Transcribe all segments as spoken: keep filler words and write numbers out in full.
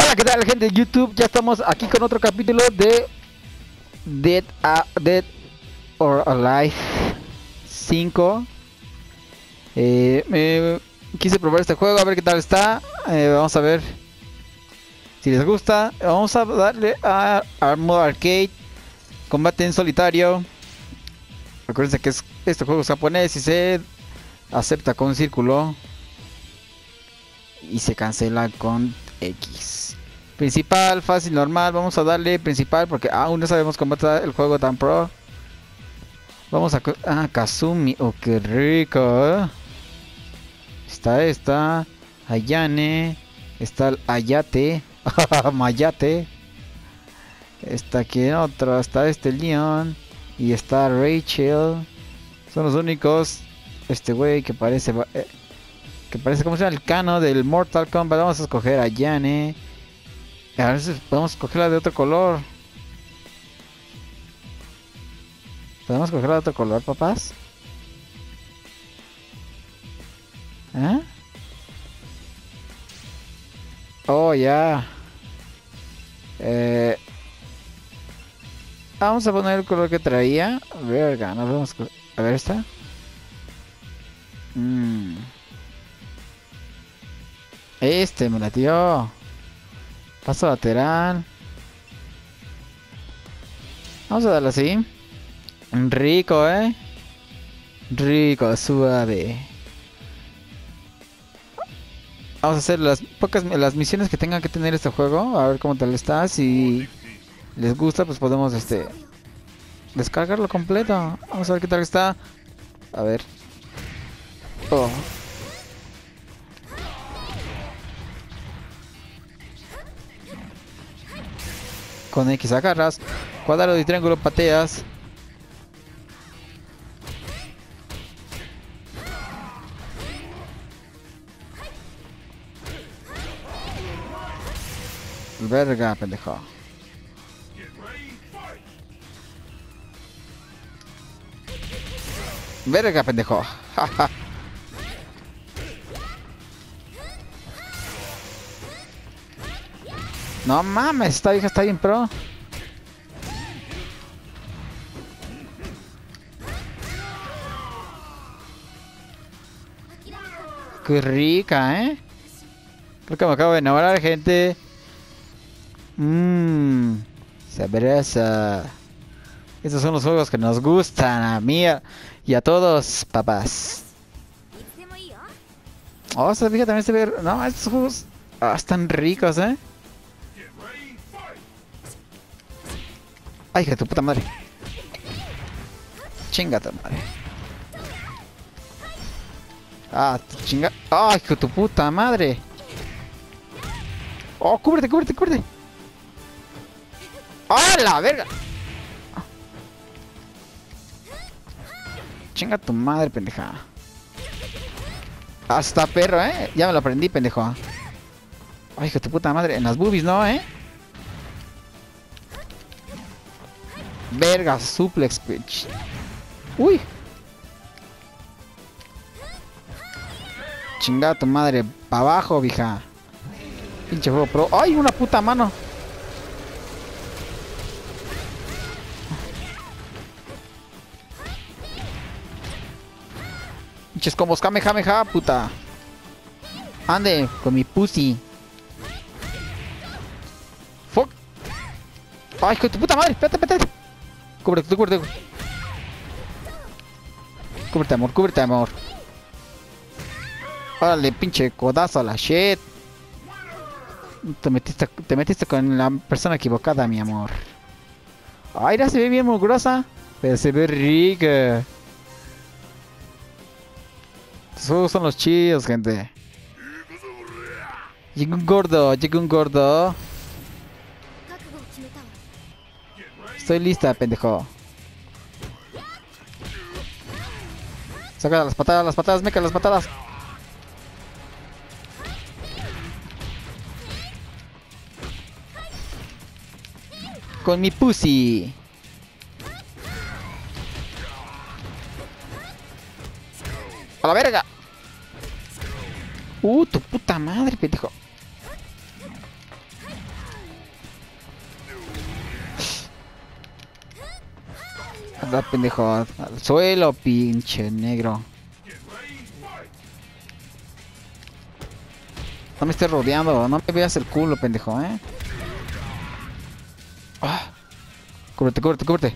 Hola, ¿qué tal, gente de YouTube? Ya estamos aquí con otro capítulo de Dead, a Dead or Alive cinco. Eh, me quise probar este juego, a ver qué tal está. Eh, vamos a ver si les gusta. Vamos a darle a, a modo arcade, combate en solitario. Recuerden que es, este juego es japonés y se acepta con círculo y se cancela con X. Principal, fácil, normal. Vamos a darle principal porque aún no sabemos cómo está el juego tan pro. Vamos a... Ah, Kazumi. Oh, qué rico, ¿eh? Está esta. Ayane. Está el Ayate. Mayate. Está aquí otro. Está este Leon. Y está Rachel. Son los únicos. Este güey que parece... Eh, que parece como si fuera el Cano del Mortal Kombat. Vamos a escoger a Ayane. A ver si podemos cogerla de otro color. ¿Podemos cogerla de otro color, papás? ¿Eh? Oh, ya. Eh... Vamos a poner el color que traía. Verga, no vamos a ver esta. Mm. Este me latió. Paso lateral. Vamos a darle así. Rico, eh. Rico, suave. Vamos a hacer las pocas las misiones que tengan que tener este juego. A ver cómo tal está. Si les gusta, pues podemos este descargarlo completo. Vamos a ver qué tal está. A ver. Oh. Con X agarras, cuadrado y triángulo pateas. Verga, pendejo. Verga, pendejo. No mames, esta vieja está bien pro. Qué rica, ¿eh? Creo que me acabo de enamorar, gente. Mmm, sabrosa. Estos son los juegos que nos gustan a mí y a todos, papás. Oh, esta vieja también se ve... No, estos juegos ah, están ricos, ¿eh? Ay, hija de tu puta madre. Chinga tu madre. Ah, chinga. Ay, hija de tu puta madre. Oh, cúbrete, cúbrete, cúbrete. ¡Ah, la verga! Chinga tu madre, pendeja. Hasta perro, eh. Ya me lo aprendí, pendejo. Ay, hija de tu puta madre. En las boobies, ¿no, eh? Verga, suplex, bitch. Uy. Chingada tu madre. Pa' abajo, vieja. Pinche juego pro. ¡Ay, una puta mano! Pinches combos, kamehameha, puta. Ande, con mi pussy. Fuck. Ay, con tu puta madre. Espérate, espérate. Cúbrete, cúbrete. Cúbrete, amor, cúbrete, amor. Órale, pinche codazo a la shit. Te metiste, te metiste con la persona equivocada, mi amor. Ay, ya se ve bien mugrosa, pero se ve rica. Esos son los chidos, gente. Llega un gordo, llega un gordo. Estoy lista, pendejo. Saca las patadas, las patadas, meca, las patadas. Con mi pussy. A la verga. Uh, tu puta madre, pendejo. Da pendejo. Al suelo, pinche negro. No me estés rodeando. No me veas el culo, pendejo, eh. Ah. Cúbrete, cúbrete, cúbrete.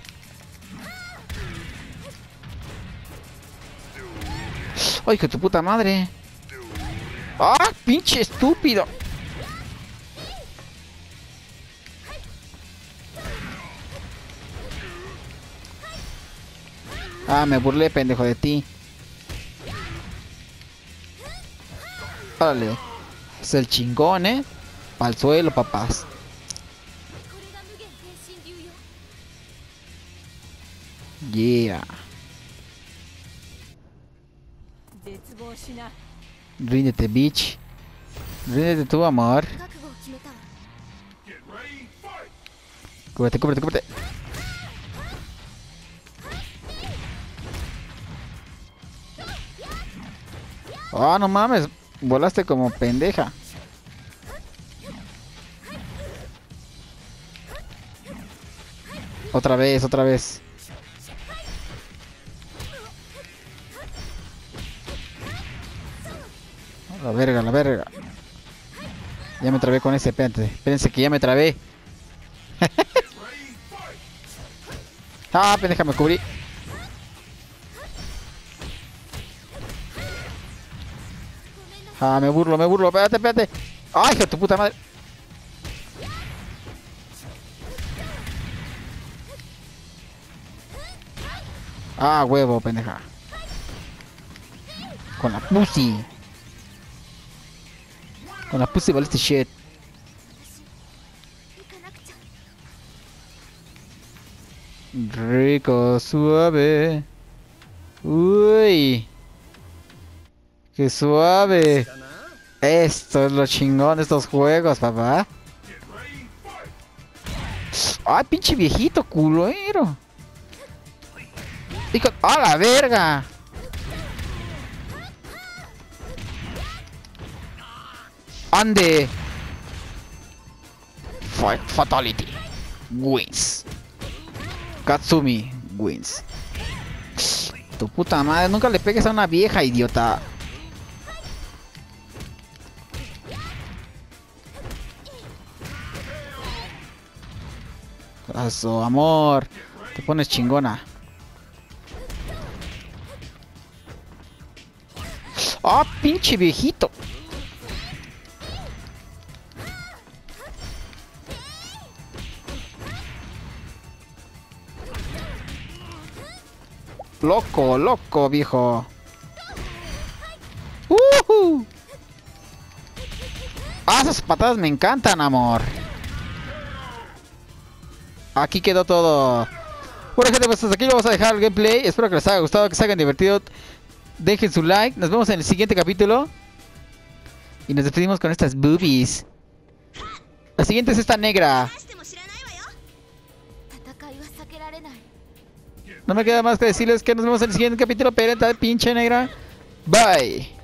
¡Ay, hijo de tu puta madre! ¡Ah, pinche estúpido! Ah, me burlé, pendejo, de ti. Órale. Es el chingón, ¿eh? Pa'l suelo, papás. Yeah. Ríndete, bitch. Ríndete tú, amor. Cúbrete, cúbrete, cúbrete. Oh, no mames. Volaste como pendeja. Otra vez, otra vez. La verga, la verga. Ya me trabé con ese, espérense. Espérense que ya me trabé. Ah, pendeja, me cubrí. Ah, me burlo, me burlo. Espérate, espérate. Ay, hijo de tu puta madre. Ah, huevo, pendeja. Con la pussy. Con la pussy vale este shit. Rico, suave. Uy. Qué suave. Esto es lo chingón de estos juegos, papá. Ay, pinche viejito culero. ¡A la verga! ¡Ande! Fatality. Wins. Katsumi wins. Tu puta madre, nunca le pegues a una vieja, idiota. Eso, amor. Te pones chingona. ¡Ah, pinche viejito! Loco, loco, viejo. ¡Uh! ¡Ah, esas patadas me encantan, amor! Aquí quedó todo. Bueno, gente, pues hasta aquí lo vamos a dejar el gameplay. Espero que les haya gustado, que se hayan divertido. Dejen su like. Nos vemos en el siguiente capítulo. Y nos despedimos con estas boobies. La siguiente es esta negra. No me queda más que decirles que nos vemos en el siguiente capítulo. Perenta, pinche negra. Bye.